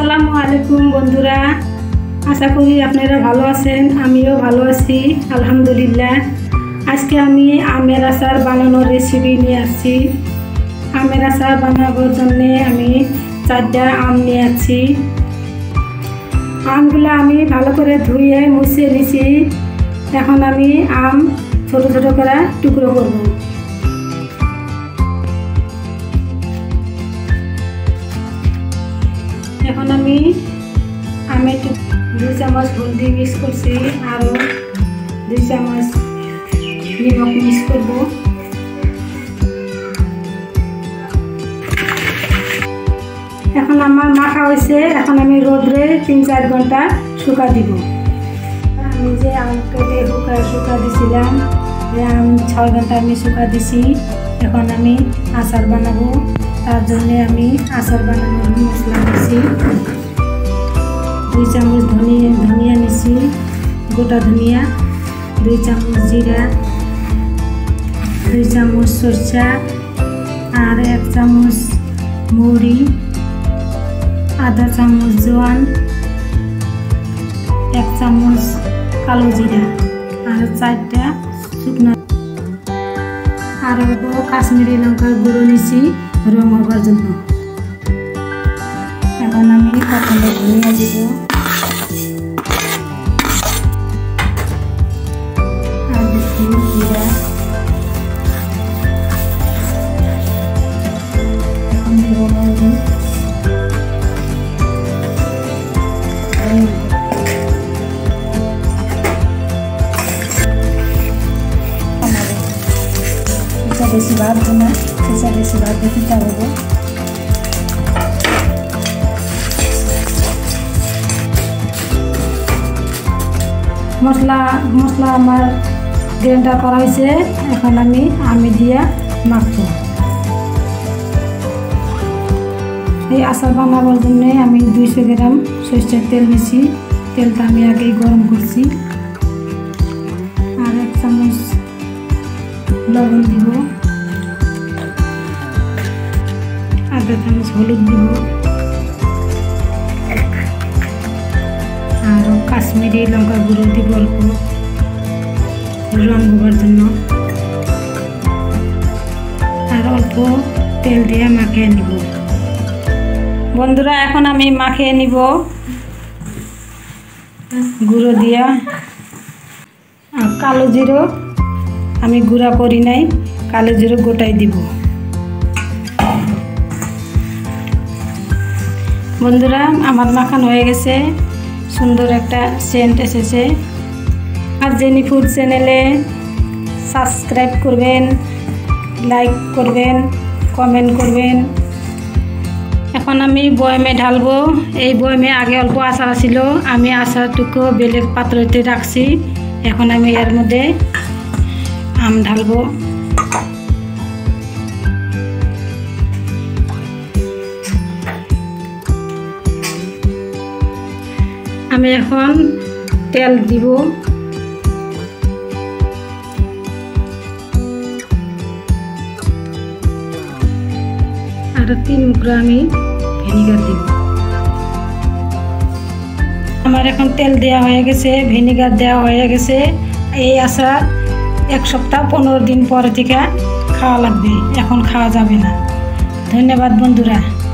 আসসালামু আলাইকুম বন্ধুরা, আশা করি আপনারা ভালো আছেন। আমিও ভালো আছি আলহামদুলিল্লাহ। আজকে আমি আমের আচার বানানোর রেসিপি নিয়ে আসছি। আমের আচার বানানোর জন্য আমি 4টা আম নিয়ে আসছি। আমগুলো আমি ভালো করে ধুয়ে মুছিয়ে নিয়েছি। এখন আমি আম ছোট ছোট করে টুকরো করব। এখন আমি আমে 2 চামচ হলদি মিক্স করছি, আরও 2 চামচ নিমক মিক্স করব। এখন আমার মাখা হয়েছে। এখন আমি রোদ্রে 3-4 ঘন্টা শুকা দিব। আমি যে আম কেটে শুকা দিছিলাম, আম 6 ঘন্টা আমি শুকা দিছি। এখন আমি আচার বানাবো। তার জন্য আমি আচার বানানোর মশলা দিছি। 2 চামচ ধনিয়া নিছি, গোটা ধনিয়া, 2 চামচ জিরা, 2 চামচ সরষা, আর 1 চামচ মৌরি, আধা চামচ জোয়ান, 1 চামচ কালো জিরা, আর 4টা শুকনো, আর কাশ্মীরি লঙ্কার গুঁড়ো নিছি রং হবার জন্য। এখন আমি প্রথমে ধনিয়া দিব, আর দিচ্ছি জিরা, এখন দিব মরিচ, বেশি ভাজবো না, বেশি ভাজতে দিতে হবে। মশলা আমার গ্রাইন্ডার করা হয়েছে। এখন আমি দিয়ে মাখবো। এই আচার বানাবার জন্য আমি 200 গ্রাম সরষের তেল নিছি। তেলটা আমি আগেই গরম করছি। আর 1 চামচ লবণ দিব, আধা চামচ হলুদ দিব, আর কাশ্মীরি লঙ্কা গুঁড়ো দিব অল্প রং হবার জন্য, আর অল্প তেল দিয়ে মাখিয়ে নিব। বন্ধুরা, এখন আমি মাখিয়ে নিব গুঁড়ো দিয়া। আর কালো জিরো আমি গুঁড়া করি নাই, কালো জিরো গোটাই দিব। বন্ধুরা, আমার মাখানো হয়ে গেছে, সুন্দর একটা সেন্ট এসেছে। আর জেনি ফুড চ্যানেলে সাবস্ক্রাইব করবেন, লাইক করবেন, কমেন্ট করবেন। এখন আমি বয়মে ঢালবো। এই বয়মে আগে অল্প আচার ছিল, আমি আচারটুকু বেলের পাত্রতে রাখছি। এখন আমি এর মধ্যে আম ঢালবো। আমি এখন তেল দিব, আর 3 মুখরা আমি ভিনিগার দিব। আমার এখন তেল দেওয়া হয়ে গেছে, ভিনিগার দেওয়া হয়ে গেছে। এই আচার 1 সপ্তাহ 15 দিন পরে থেকে খাওয়া লাগবে, এখন খাওয়া যাবে না। ধন্যবাদ বন্ধুরা।